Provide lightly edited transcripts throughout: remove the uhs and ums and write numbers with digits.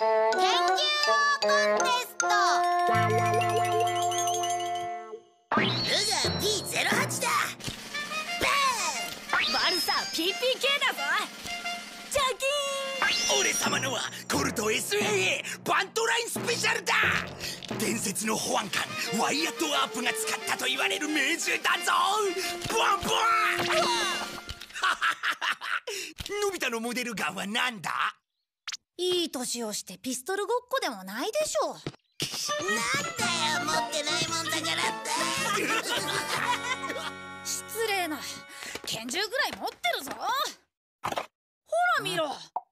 拳銃コンテスト。ルガー P08 だ。 バルサ PPK だぞ。ジャキーン。 俺様のはコルト SAA バントラインスペシャルだ。伝説の保安官ワイヤット・アープが使ったと言われる命銃だぞ。ボワンボワンのび太のモデルガンは何だ？ いい年をしてピストルごっこでもないでしょう。 なんだよ、持ってないもんだからって失礼な。拳銃ぐらい持ってるぞ。ほら見ろ。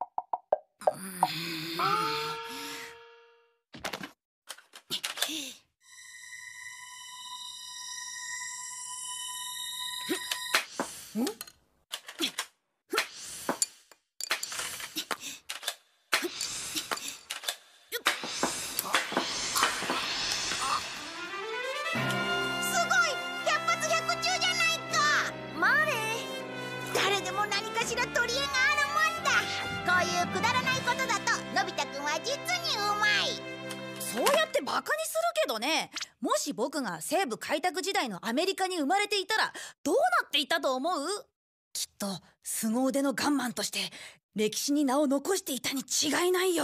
もし僕が西部開拓時代のアメリカに生まれていたらどうなっていたと思う？きっと凄腕のガンマンとして歴史に名を残していたに違いないよ。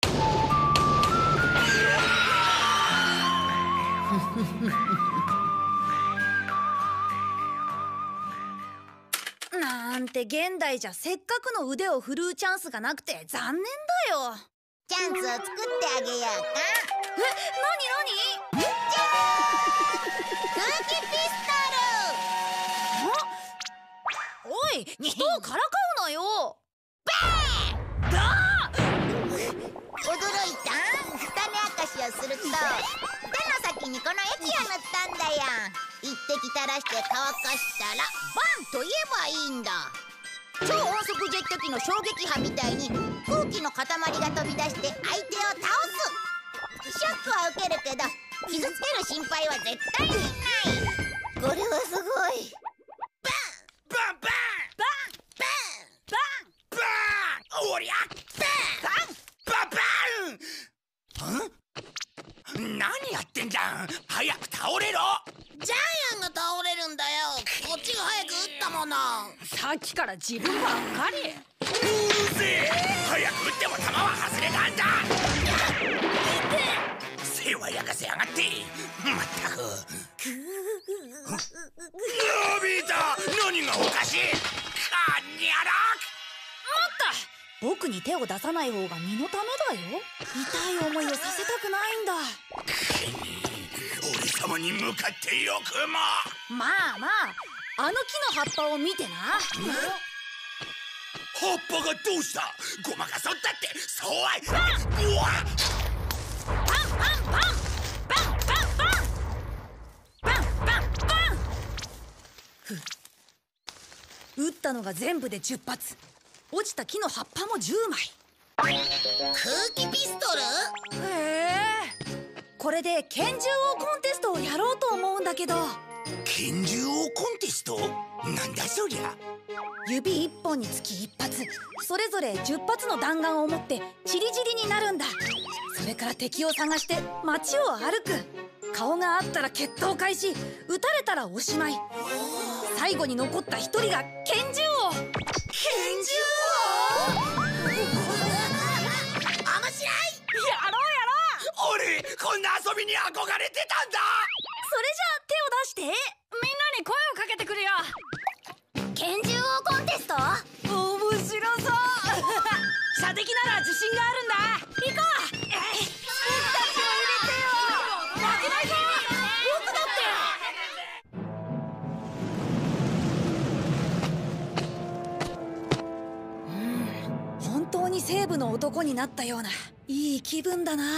なんて現代じゃせっかくの腕を振るうチャンスがなくて残念だよ。 チャンスを作ってあげようか。 え、何？ じゃーん！空気ピストル！ おい、人をからかうなよ。 バーン！だー！驚いた？種明かしをすると手の先にこの液を塗ったんだよ。一滴垂らして乾かしたらバンと言えばいいんだ。超音速ジェット機の衝撃波みたいに空気の塊が飛び出して相手を倒す。ショックは受けるけど傷つける心配は絶対にない。これはすごい。バンバンバンバンバンバンバン。おりゃバンバンバン。何やってんじゃん。早く倒れろ。ジャイアンが倒れるんだよ。こっちが早く撃ったもの。 さっきから自分ばっかり。 うるせえ。早く撃っても弾は外れたんだ。背は焼かせやがって。まったく。のび太、何がおかしい。かんにゃら待った。僕に手を出さない方が身のためだよ。痛い思いをさせたくないんだ。 俺様に向かってよくも。 まあまあ、あの木の葉っぱを見てな。 葉っぱがどうした？ごまかそうったってそうはい。うわっ！ バンバンバンバンバンバンバンバンバン。撃ったのが全部で10発。落ちた木の葉っぱも10枚。 空気ピストル？ へえ。これで拳銃王コンテストをやろうと思うんだけど。 拳銃王コンテスト？なんだそりゃ。 指1本につき1発、それぞれ10発の弾丸を持ってチリチリになるんだ。それから敵を探して街を歩く。顔があったら決闘開始、撃たれたらおしまい。最後に残った1人が拳銃王。拳銃王？面白い。 やろうやろう。俺こんな遊びに憧れてたんだ。 それじゃあ手を出して。みんなに声をかけてくるよ。 拳銃王コンテスト？ 面白そう射的なら自信があるんだ。行こう。僕たちも入れてよ。負けないぞ。僕だって。本当に西部の男になったような、いい気分だな。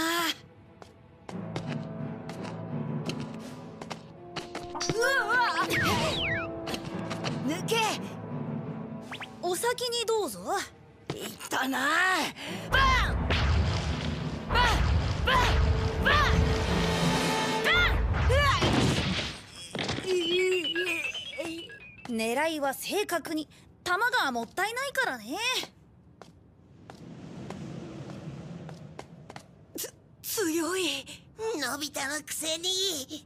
抜け。お先にどうぞ。 いったな。 バンバンバンバンバン。狙いは正確に。弾がもったいないからね。 のび太のくせに。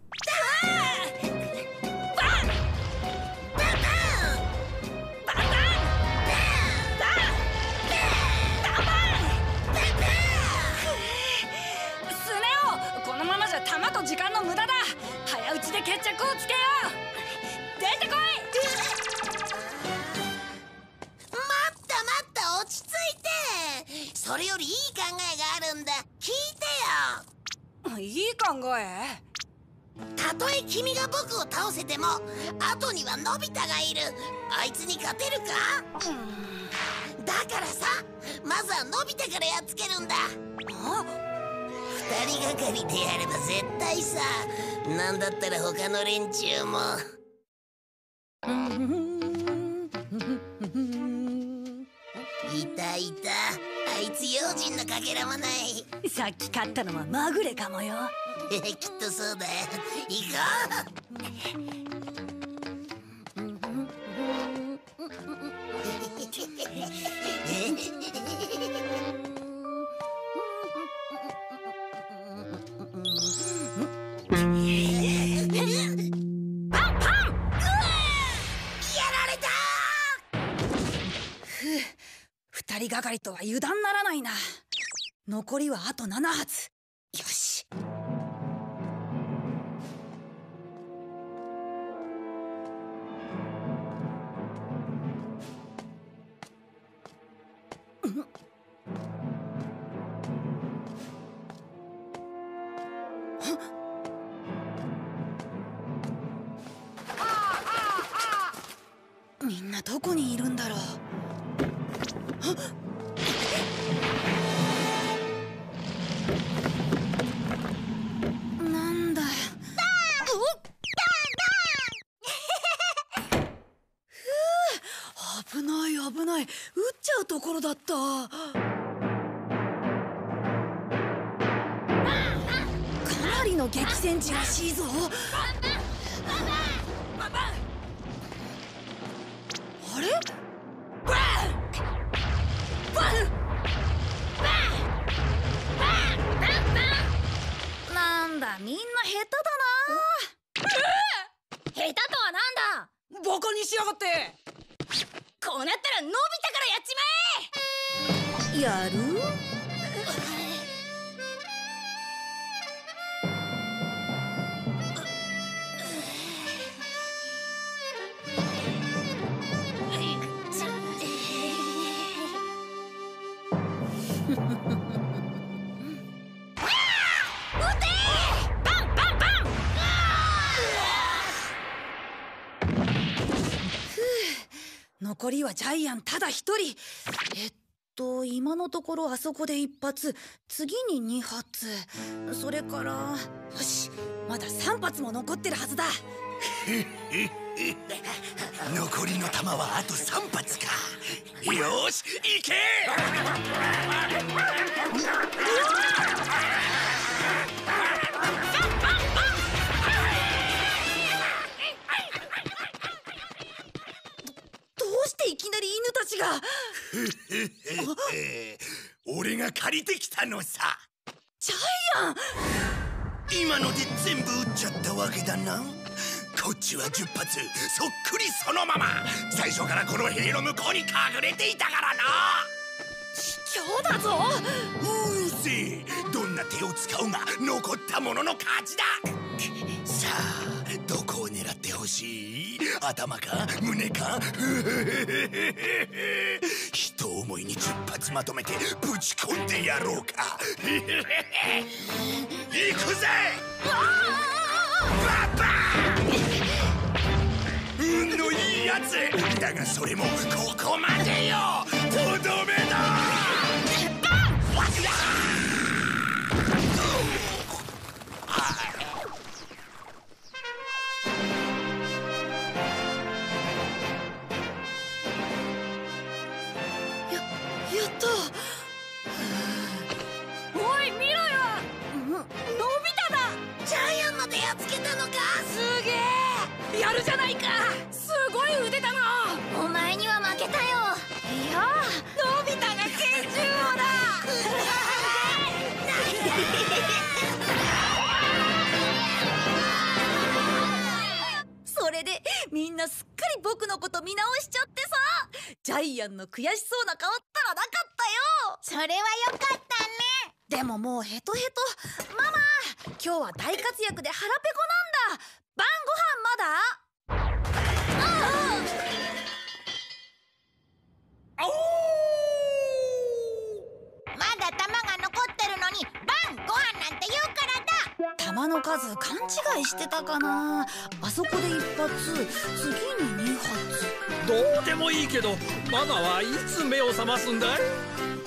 弾と時間の無駄だ。早打ちで決着をつけよう。出てこい。 待った落ち着いて。それよりいい考えがあるんだ。聞いてよ。 いい考え？ たとえ君が僕を倒せても後にはのび太がいる。あいつに勝てるか？だからさ、まずはのび太からやっつけるんだ。二人がかりでやれば絶対さ。なんだったら他の連中も。いたいた。あいつ用心のかけらもない。 さっき勝ったのはまぐれかもよ。 きっとそうだよ。行二人がかりとは油断ならないな。残りはあと7発。よし。みんなどこにいるんだろう。なんだよ。危ない危ない。撃っちゃうところだった。かなりの激戦地らしいぞ。あれ？なんだ、みんな下手だな。下手とはなんだ。バカにしやがって。こうなったらのび太からやっちまえ。やる？残りはジャイアンただ一人。今のところあそこで1発、次に2発、それからよし、まだ3発も残ってるはずだ。 残りの弾はあと3発か。よし、行け。 どうしていきなり犬たちが。 俺が借りてきたのさ。 ジャイアン、 今ので全部撃っちゃったわけだな。こっちは10発そっくりそのまま。最初からこの塀の向こうに隠れていたからな。 卑怯だぞ。 うるせえ。どんな手を使うが残った者の勝ちだ。さあ、どこを狙ってほしい？頭か胸か？一思いに10発まとめてぶち込んでやろうか。行くぜ。ババーン。運のいいやつだが、それもここまでよ。とどめだ。 やった。おい見ろよ。のび太だ。 ジャイアンまでやっつけたのか。 すげえ。やるじゃないか。すごい腕だな。 お前には負けたよ。 いや、のび太が拳銃王だ。 僕のこと見直しちゃってさ。ジャイアンの悔しそうな顔ったらなかったよ。 それはよかったね。 でももうヘトヘト。ママ、今日は大活躍で腹ペコなんだ。晩ご飯まだ？ まだ玉が残ってるのに晩ご飯なんて言うからだ。 弾の数勘違いしてたかな。あそこで1発、次に2発。 どうでもいいけどママはいつ目を覚ますんだい？